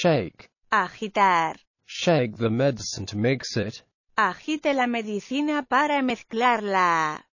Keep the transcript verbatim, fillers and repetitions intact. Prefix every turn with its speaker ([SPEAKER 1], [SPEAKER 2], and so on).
[SPEAKER 1] Shake.
[SPEAKER 2] Agitar.
[SPEAKER 1] Shake the medicine to mix it.
[SPEAKER 2] Agite la medicina para mezclarla.